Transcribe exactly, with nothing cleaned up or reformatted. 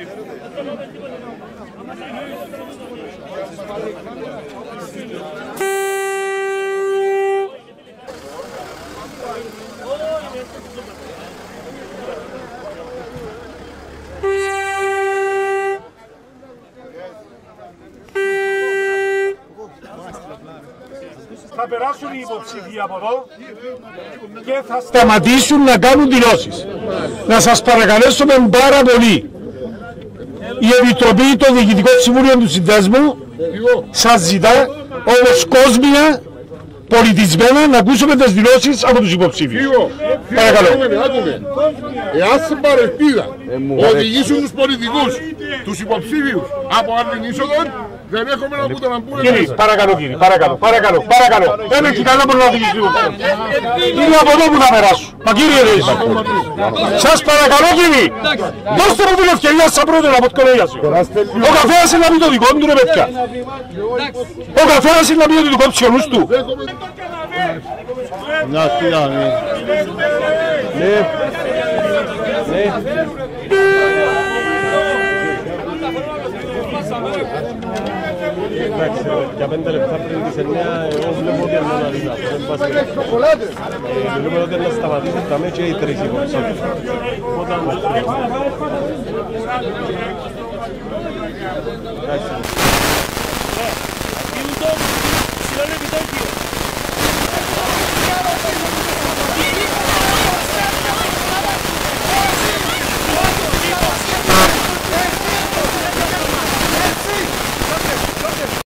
Θα περάσουν οι υποψήφοι από εδώ και θα σταματήσουν να κάνουν δηλώσεις. Να σας παρακαλέσουμε πάρα πολύ. Η Επιτροπή των Διοικητικών Συμβουλίων του Συνδέσμου σας ζητά όμως κόσμια, πολιτισμένα, να ακούσουμε τις δηλώσεις από τους υποψήφιους. Παρακαλώ. Εάν στην παρελπίδα οδηγήσουν τους πολιτικούς, τους υποψήφιους από άλλη είσοδο, δεν έχουμε να πούτε να μπουν. Κύριε, παρακαλώ κύριε, παρακαλώ, παρακαλώ, παρακαλώ. Δεν έχει κανένα που να οδηγήσει λίγο. Είναι από εδώ που θα περάσω. Μα κύριε Ρέις, σας παρακαλώ κύριε, δώστε μου την ευκαιρία σαν πρώτο να πω το λόγια σου. Ο καθένας είναι να πει το δικό του ρε παιδιά. Ο καθένας είναι να πει το δικό του σιωνούς του. Να στείλαμε. Ναι. Ναι. Εντάξει, για πέντε λεπτά πριν τις εννιά εγώ βλέπω ότι είναι ένα δίνα. Βλέπω ότι να σταματήσει τα μέτια οι τρεις υποψήφοι. Όταν... Εντάξει.